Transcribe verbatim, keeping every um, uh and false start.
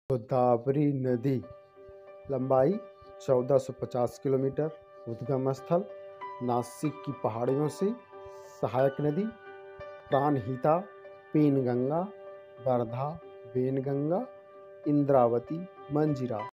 गोदावरी नदी लंबाई चौदह सौ पचास किलोमीटर। उद्गम स्थल नासिक की पहाड़ियों से। सहायक नदी प्राणहिता, पेनगंगा, वर्धा, वेनगंगा, इंद्रावती, मंजीरा।